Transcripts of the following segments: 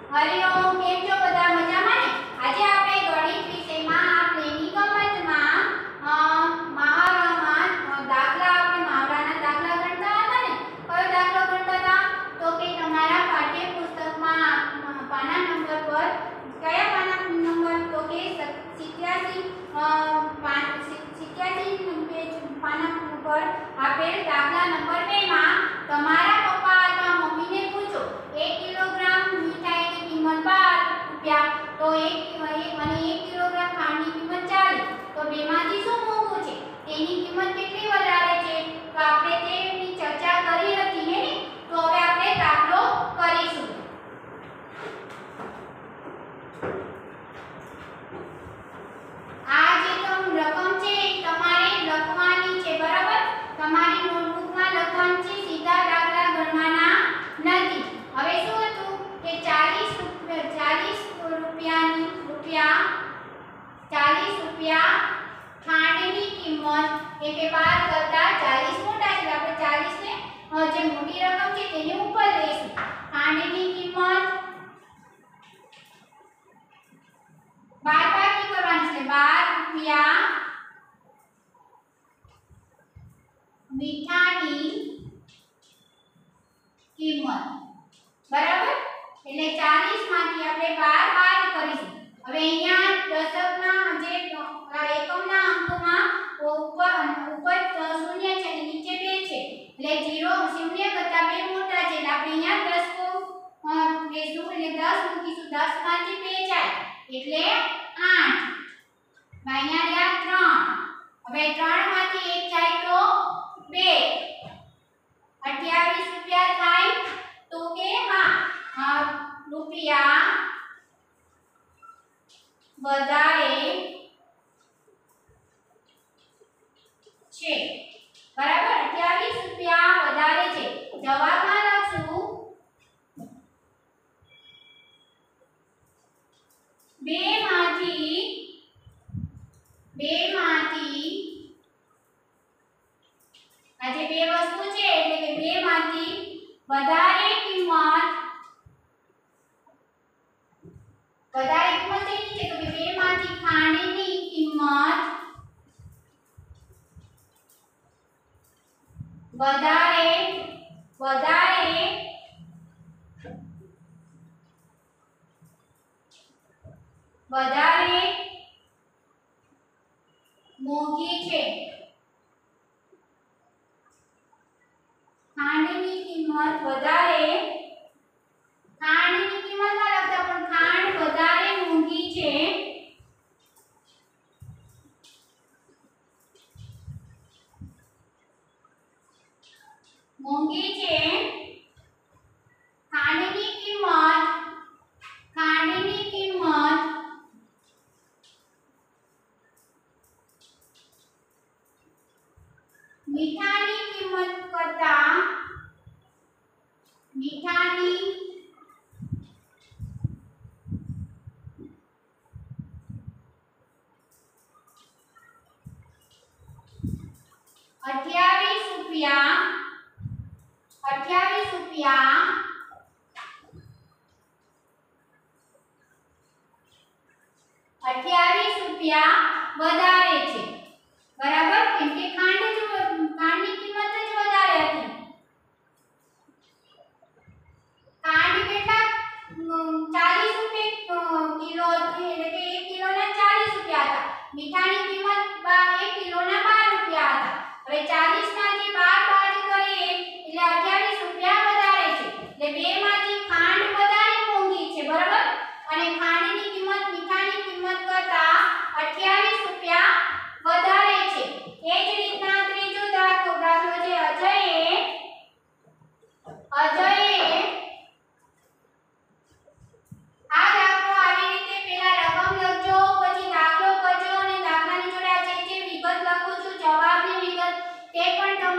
હરિઓમ, કેમ છો બધા? મજામાં ને? આજે આપણે ગણિત વિષયમાં આપણે નિગમતમાં મહાવરામાં દાખલા આપણે મહાવરાના દાખલા ગણતા હતા ને. કયો દાખલો ગણતા હતા? તો કે તમારા પાઠ્યપુસ્તકમાં પાના નંબર પર કયા પાના નંબર? તો કે 87 પેજ પાના પર આપેલ દાખલા નંબર 2 માં તમારા પપ્પા અથવા મમ્મીને પૂછો 1 કિલોગ્રામ મીઠાઈની કિંમત 12 રૂપિયા, તો 1 કિલોગ્રામ ખાંડની કિંમત 40, તો બેમાંથી શું મોંઘું છે? તેની કિંમત કેટલી વધારે છે? તો આપણે તેની ચર્ચા કરી હતી ને. તો હવે આપણે દાખલો કરીશું. આ જે રકમ છે તમારે લખવાની છે, બરાબર? તમારી નોટબુકમાં લખવાનું છે, સીધા દાખલા ગણવાના નથી. હવે શું હતું કે 40 રૂપિયા ખાંડની કિંમત એટલે 12 કરતા 40 મોટા છે. આપણે 40 ને જે મોટી રકમ છે તેની ઉપર લઈશું. ખાંડની કિંમત 12 બાકી કરવાની છે. 12 રૂપિયા મીઠાની કિંમત, બરાબર? એટલે 40 માંથી આપણે 12 બાદ કરીશું. હવે અહીંયા દશકના જે એકમના અંકમાં ઉપર 0 છે અને નીચે 2 છે, એટલે 0 કરતા 2 મોટા છે, એટલે આપણે અહીંયા 10 લેશું, એટલે 10 મૂકીશું. 10 માંથી 2 જાય એટલે 8. અહીંયા રહ્યા 3. હવે 3 માંથી 1 જાય તો 2. 28 રૂપિયા થાય. તો કે હા, રૂપિયા વધારે છે, બરાબર? 28 રૂપિયા વધારે છે. જવાબમાં લખશું 2 માંથી આજે 2 વસ્તુ છે એટલે કે 2 માંથી વધારે કિંમત શેની છે? તો કે 2 માંથી ખાંડની કિંમત વધારે મોંઘી છે. ખાંડની કિંમત વધારે, ખાંડની કિંમત ના લખતા પણ ખાંડ વધારે મોંઘી છે. ખાંડની કિંમત મીઠાની કિંમત કરતા 28 રૂપિયા વધારે છે, બરાબર? કેમ કે ખાંડની કિંમત જ વધારે હતી. ખાંડ કેટલા 40 રૂપિયા કિલો હતી, એટલે કે 1 કિલોના 40 રૂપિયા હતા. મીઠાની કિંમત 1 કિલોના 12 રૂપિયા હતા. હવે 40 માંથી 12 બાદ કરીએ એટલે 28 રૂપિયા વધારે છે. એટલે 2 માંથી ખાંડ વધારે મોંઘી છે, બરાબર? અને ખાંડની કિંમત મીઠાની કિંમત કરતા 28 રૂપિયા વધારે છે. એ જ રીતના ત્રીજો દાખલો છે. અજયે આ દાખલો આવી રીતે પહેલા રકમ લખજો, પછી દાખલો કરજો અને દાખલાની જોડે આ જે વિગત લખું છું, જવાબની વિગત, તે પણ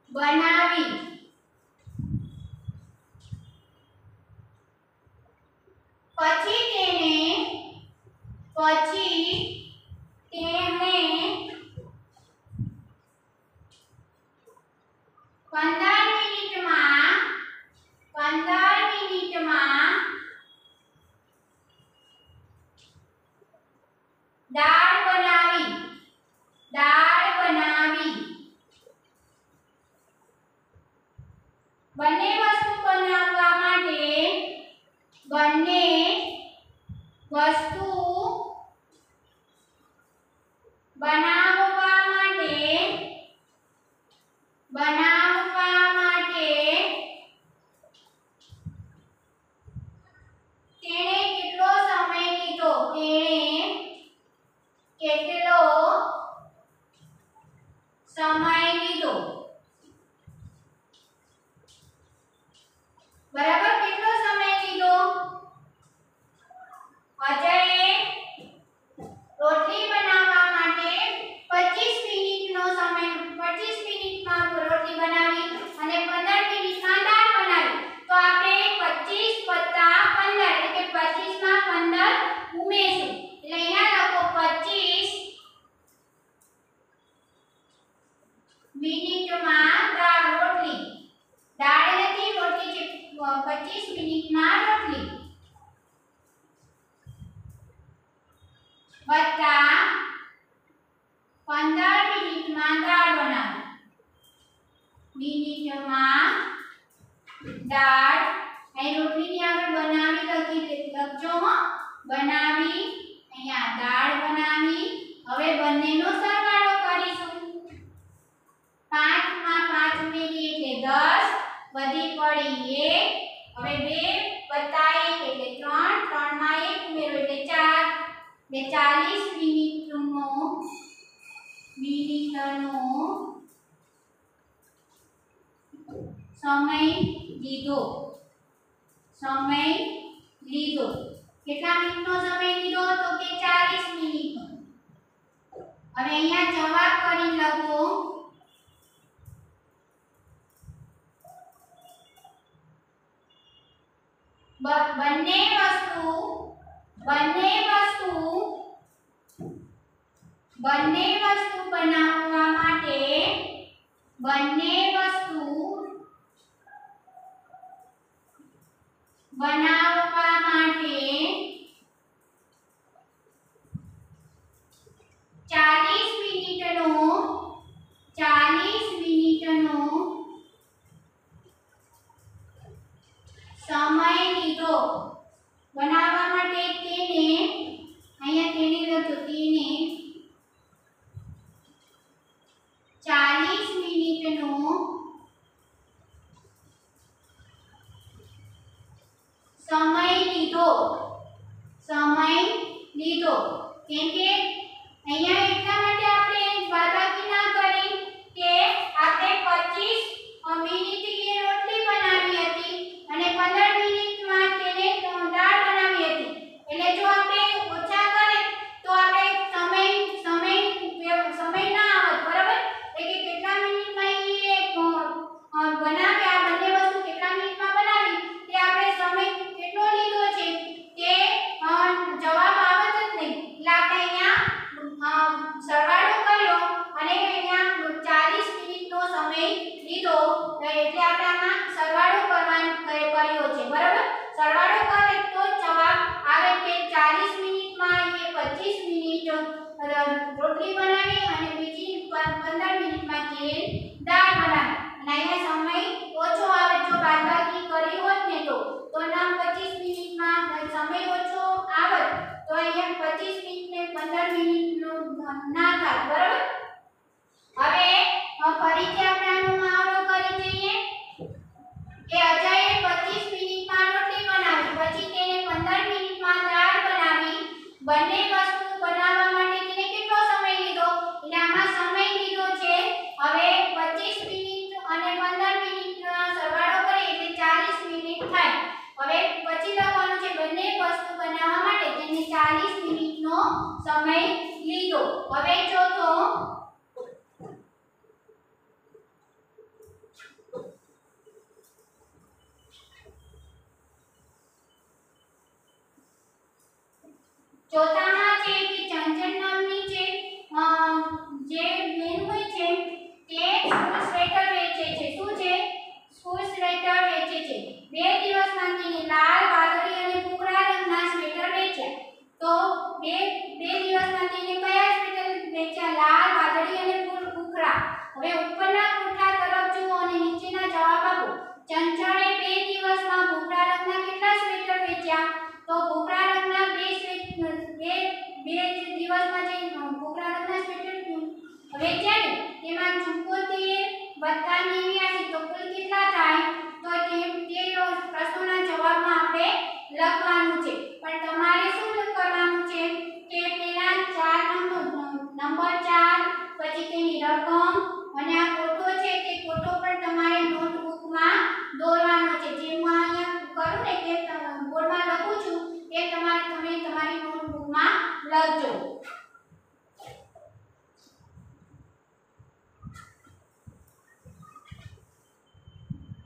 બનાવી પછી તેને 15 મિનિટમાં દાળ બનાવી બંને વસ્તુ બનાવવા માટે તેણે કેટલો સમય લીધો બરાબર કેટલો સમય લીધો અજયે રોટલી બનાવવા માટે 25 મિનિટનો સમય 25 મિનિટમાં રોટલી બનાવી અને 15 મિનિટમાં દાળ બનાવી તો આપણે 25 + 15 એટલે કે 25 માં 15 ઉમેરશું એટલે અહીંયા લખો 25 મિનિટમાં રોટલી દાળ નથી રોટલી છે 25 મિનિટમાં રોટલી વત્તા 15 મિનિટમાં દાળ બનાવી મિનિટમાં દાળ અહીં રોટલીની આગળ બનાવી લખજો હો બનાવી અહીંયા દાળ બનાવી હવે બંનેનો સરવાળો કરીશું 5 માં 5 ઉમેરીએ એટલે 10 વધી પડી 1 હવે 2 + 1 એટલે 3 3 માં 1 ઉમેરો એટલે 4 એટલે 40 મિનિટનો સમય લીધો કેટલા મિનિટનો સમય લીધો તો કે 40 મિનિટનો હવે અહીંયા જવાબ કરી લખો બંને વસ્તુ બનાવવા માટે 40 મિનિટનો સમય લીધો બનાવવા માટે તેને અહીંયા તેને લખો તેને 40 મિનિટનો સમય લીધો કેમ કે અહીંયા એટલા માટે આપણે બાદબાકી ના કરી કે આપણે 25 મિનિટની રોટલી બનાવી હતી અને 15 મિનિટમાં તેને દાળ બનાવી હતી એટલે જો આપણે ઓછા કરે તો આપણે સમય ના આવત બરાબર એટલે કે કેટલા મિનિટમાં બનાવે આ બંને વસ્તુ કેટલા મિનિટમાં બનાવી તે આપણે સમય કેટલો લીધો છે તે જવાબ આવત જ નહીં એટલે આપણે અહીંયા સરવાળો કર્યો અને અહીંયા 40 મિનિટનો સમય લીધો એટલે આપણે આમાં સરવાળો કર્યો છે બરાબર સરવાળો કરે તો જવાબ આવે કે 40 મિનિટમાં એ 25 મિનિટ રોટલી બનાવી અને બીજી 15 મિનિટમાં તે દાળ બનાવી અને અહીંયા સમય ઓછો આવે જો બાદબાકી કરી હોત ને તો ના 25 મિનિટમાં સમય ઓછો આવત તો અહીંયા 25 મિનિટ ને 15 મિનિટનું ના થાય બરાબર હવે ફરીથી આપણે આનો મહાવરો કરી જઈએ કે અજયે 25 મિનિટમાં રોટલી બનાવી પછી તેને 15 મિનિટમાં દાળ બનાવી બંને વસ્તુ બનાવવા માટે તેને કેટલો સમય લીધો એટલે આમાં સમય લીધો છે હવે 25 મિનિટ અને 15 મિનિટનો સરવાળો કરીએ એટલે 40 મિનિટ થાય હવે પછી લખવાનું છે બંને વસ્તુ બનાવવા માટે તેને 40 મિનિટનો સમય લીધો હવે જો તો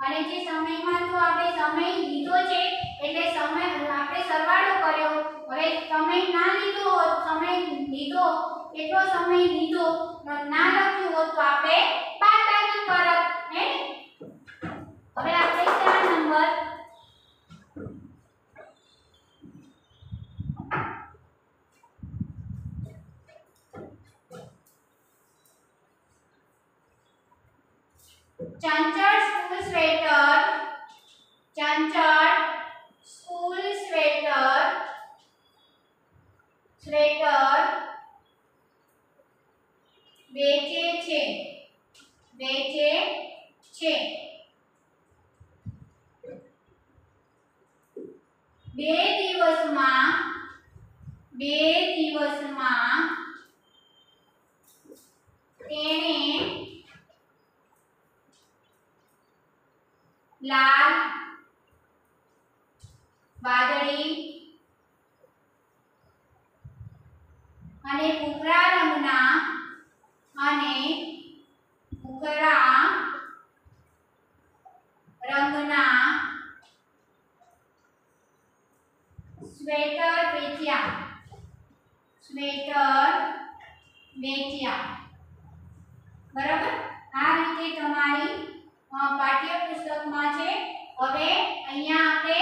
અને જે સમયમાં તો આપણે સમય લીધો છે એટલે સમય આપણે સરવાળો કર્યો. હવે સમય ના લીધો હોત, સમય લીધો એટલો સમય લીધો ના લખ્યું હોત તો આપણે બાદબાકી કરત હે. હવે આપણે કયા નંબર ચંચળ સ્કૂલ સ્વેટર વેચે છે. બે દિવસમાં તેણે લાલ, વાદળી અને ભૂખરા રંગના સ્વેટર વેચ્યા. બરાબર. આ રીતે તમારી પાઠ્યપુસ્તકમાં છે. હવે અહીંયા આપણે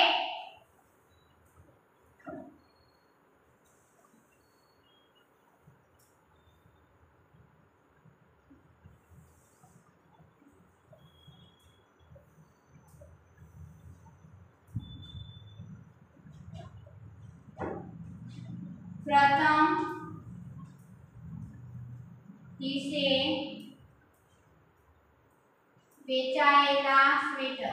પ્રથમ દિવસે વેચાયેલા સ્વેટર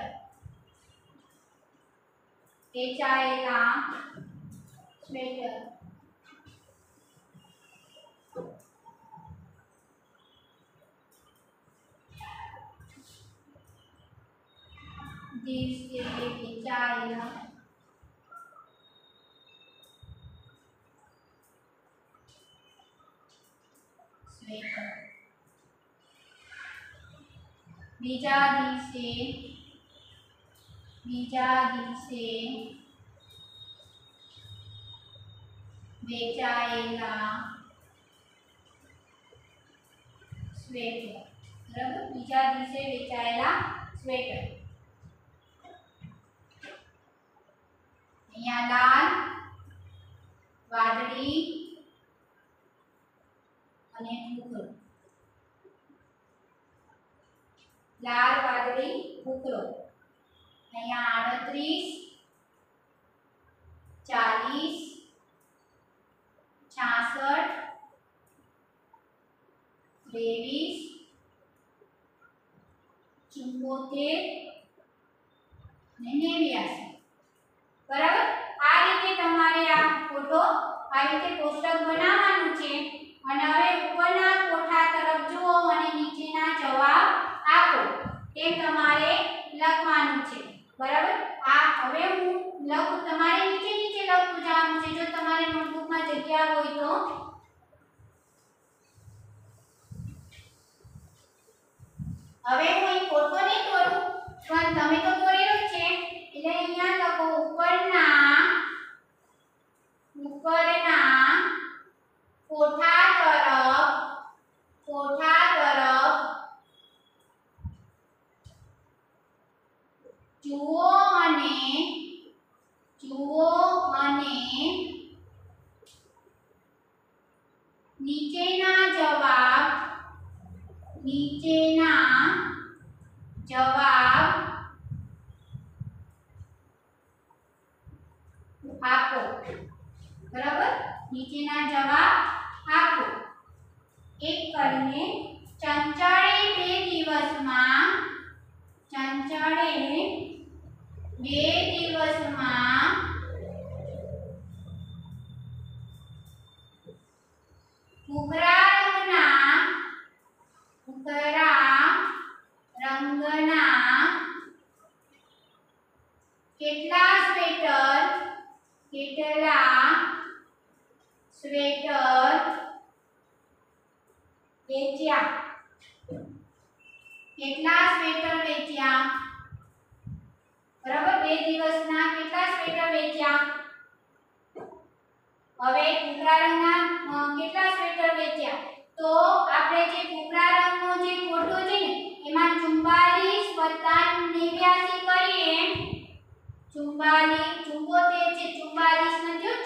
બીજા દિવસે વેચાયેલા સ્વેટર. બરાબર. બીજા દિવસે વેચાયેલા સ્વેટર. અહીંયા લાલ, વાદળી અને ભૂખરો. લાલ, વાદળી, ભૂખરો. અહીંયા 38, 40, 66, 22, 74 અને 89. બરાબર. આ રીતે તમારે આ ફોટો આ રીતે કોષ્ટક બનાવવાનું છે. અને હવે ઉપરના કોઠા તરફ જુઓ અને નીચેના જવાબ આપો. તેમ તમારે લખવાનું છે. બરાબર. આ હવે હું લખું, તમારે નીચે લખતું જવાનું છે. જો તમારે નોટબુકમાં જગ્યા હોય તો હવે હું અહીં ફોટો નહીં દોરું, પણ તમે તો દોરેલો જ છે એટલે અહીંયા લખો ઉપરના કોઠા તરફ જુઓ અને નીચેના જવાબ આપો. બરાબર. નીચેના જવાબ આપો. એક કરીને ચંચળે 2 દિવસમાં ભૂખરા રંગના કેટલા સ્વેટર વેચ્યા. કેટલા સ્વેટર વેચ્યા? બરાબર 2 દિવસના કેટલા સ્વેટર વેચ્યા હવે ભૂખરા રંગના કેટલા સ્વેટર વેચ્યા તો આપણે જે ભૂખરા રંગનો જે ફોટો છે ને એમાં 44 + 89 કરીએ 44 74 છે 44 નથી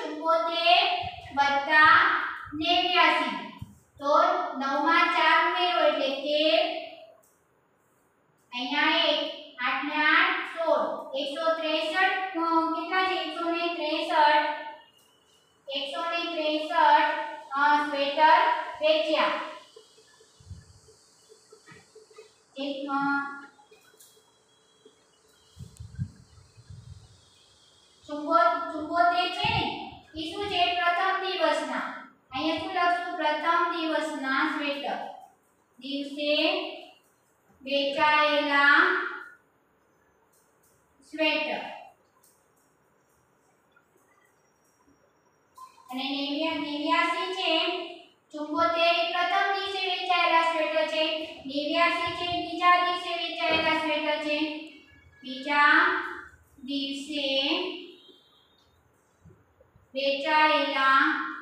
74 + 89 તો 9 માં 4 ઉમેરો એટલે 13 અહીંયા 1 8 ને 8 16 163 કેટલા છે 163 સ્વેટર વેચ્યા એક 74 છે ને ઈ શું છે પ્રથમ દિવસના અહીંયા શું લખશું પ્રથમ દિવસના સ્વેટર દિવસે વેચાયેલા સ્વેટર અને 89 છે 74 પ્રથમ દિવસે વેચાયેલા સ્વેટર છે 89 છે બીજા દિવસે વેચાયેલા સ્વેટર છે બીજા દિવસે વેચાયેલા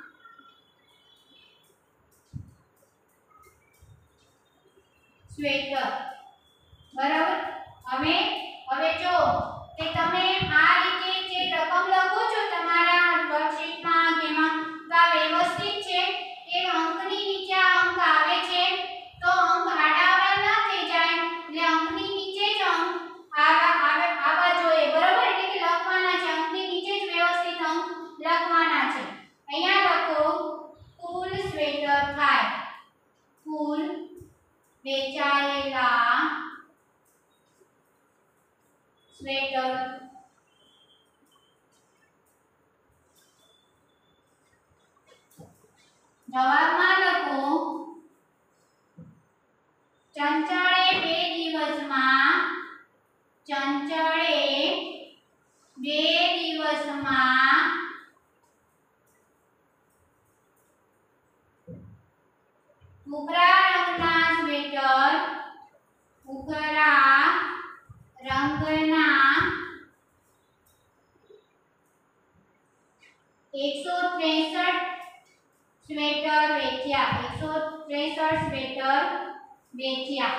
સ્વેટર બરાબર હવે જો કે તમે આ રીતે જે રકમ લખો છો તમારા વર્કશીટમાં કે એમાં તો આ વ્યવસ્થિત છે કે અંકની નીચે આ અંક આવે છે તો અંક આડાઅવળા ના થઈ જાય એટલે અંકની નીચે જ અંક આવવા જોઈએ બરાબર એટલે કે લખવાના છે અંકની નીચે જ વ્યવસ્થિત અંક લખવાના છે અહીંયા લખો કુલ સ્વેટર થાય કુલ વેચાયેલા સ્વેટર જવાબમાં લખો ચંચળે 2 દિવસમાં ભૂખરા રંગના 163 સ્વેટર વેચ્યા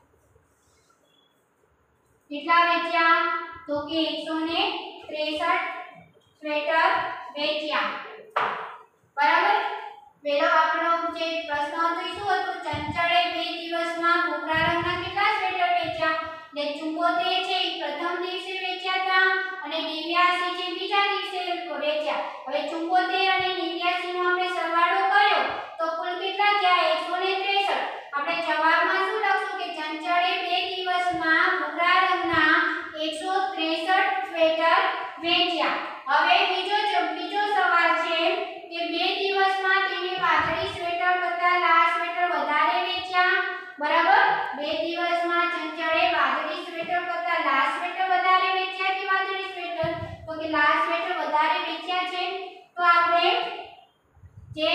કેટલા વેચ્યા તો કે 163 સ્વેટર વેચ્યા બરાબર પેલો આપણો જે પ્રશ્ન હતો એ શું હતો ચંચળે 2 દિવસમાં ભૂખરા રંગના કેટલા સ્વેટર વેચ્યા એટલે 74 છે એ પ્રથમ દિવસે વેચ્યા હતા અને 89 છે બીજા દિવસે વેચ્યા હવે 74 અને 89 નો આપણે સરવાળો કર્યો તો કુલ કેટલા થયા 163 આપણે જવાબમાં શું લખશું કે ચંચળે 2 દિવસમાં ભૂખરા રંગના 163 સ્વેટર વેચ્યા હવે બીજો સવાલ છે કે 2 દિવસમાં તેને વાદળી સ્વેટર કરતા લાલ સ્વેટર વધારે વેચ્યા બરાબર 2 દિવસમાં ચંચળે વાદળી સ્વેટર કરતા લાલ સ્વેટર વધારે વેચ્યા કે વાદળી સ્વેટર તો કે લાલ સ્વેટર વધારે વેચ્યા છે તો આપણે જે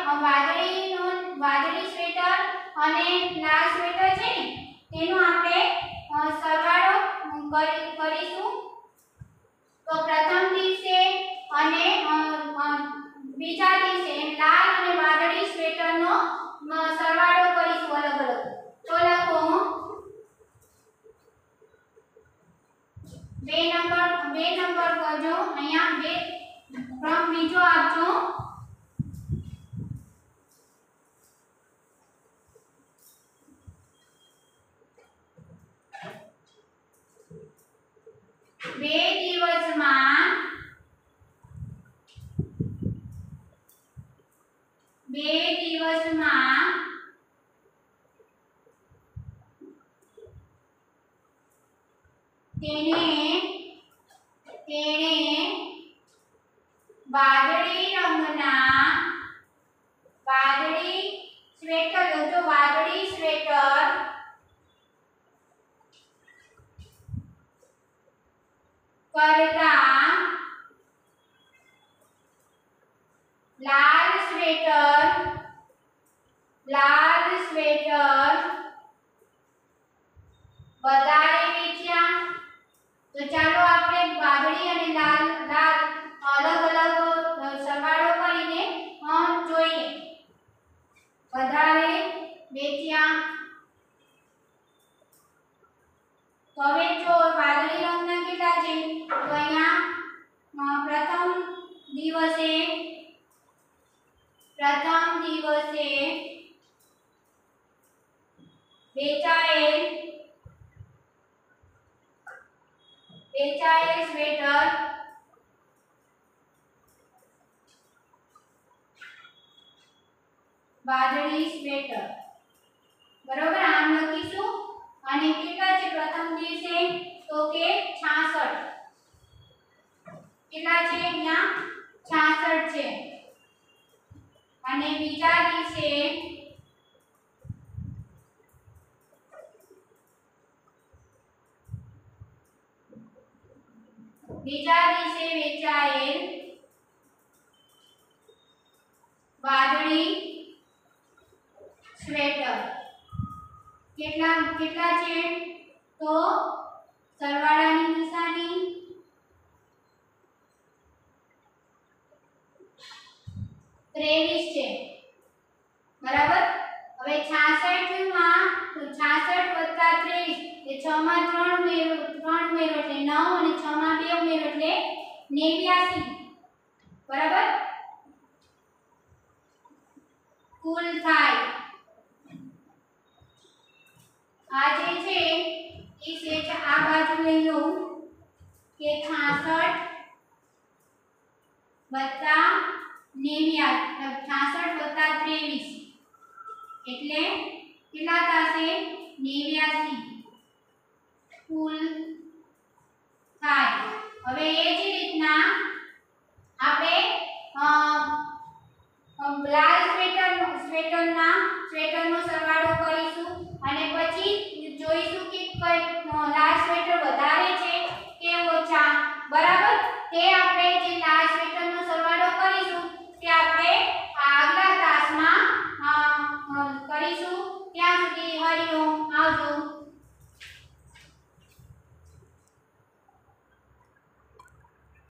વાદળી સ્વેટર અને લાલ સ્વેટર છે ને તેનો આપણે સરવાળો કરીશું તો પ્રથમ દિવસે અને બીજા દિવસે લાલ અને વાદળી સ્વેટરનો સરવાળો કરીશું અલગ અલગ તો લખો 2 નંબર કરજો અહીંયા 2 ક્રમ બીજો આપજો બે દિવસમાં તેણે વાદળી સ્વેટર કરતા લાલ સ્વેટર વધારે વેચ્યા તો ચાલો આપણે વાદળી અને લાલ અલગ અલગ સરવાળો કરીને જોઈએ. વધારે વેચ્યા. તો હવે જો વાદળી રંગના કેટલા છે, તો અહીંયા પ્રથમ દિવસે વેચાયેલ સ્વેટર વાદળી સ્વેટર, બરોબર આમ લખીશું. અને કેટલા છે પ્રથમ દિવસે, તો કે 66. કેટલા છે અહીંયા 66 છે. અને બીજા દિવસે વેચાયેલ વાદળી સ્વેટર કેટલા છે, તો સરવાળાની નિશાની 23 છે, બરાબર. હવે 66 માં 66 + 23 એ 6 માં 3 ઉમેરો એટલે 9 અને 6 માં 2 ઉમેરો એટલે 89, બરાબર. કુલ થાય આ જે છે એ સેચ આ બાજુ લઈ લો કે 66 + 23 એટલે કેટલા થશે 89 કુલ થાય. હવે એ જ રીતના આપણે લાલ સ્વેટરનો સરવાળો કરીશું અને પછી જોઈશું કે લાલ સ્વેટર વધારે છે કે ઓછા, બરાબર. તે આપણે જે લાલ સ્વેટરનો